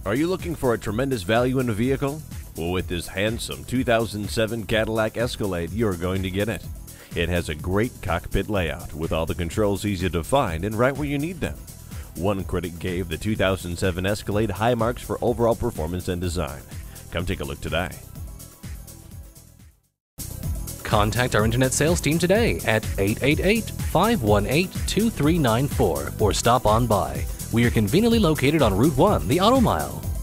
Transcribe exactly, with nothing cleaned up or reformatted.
Are you looking for a tremendous value in a vehicle? Well, with this handsome two thousand seven Cadillac Escalade, you're going to get it. It has a great cockpit layout with all the controls easy to find and right where you need them. One critic gave the two thousand seven Escalade high marks for overall performance and design. Come take a look today. Contact our internet sales team today at eight eight eight, five one eight, two three nine four or stop on by. We are conveniently located on Route one, the Auto Mile.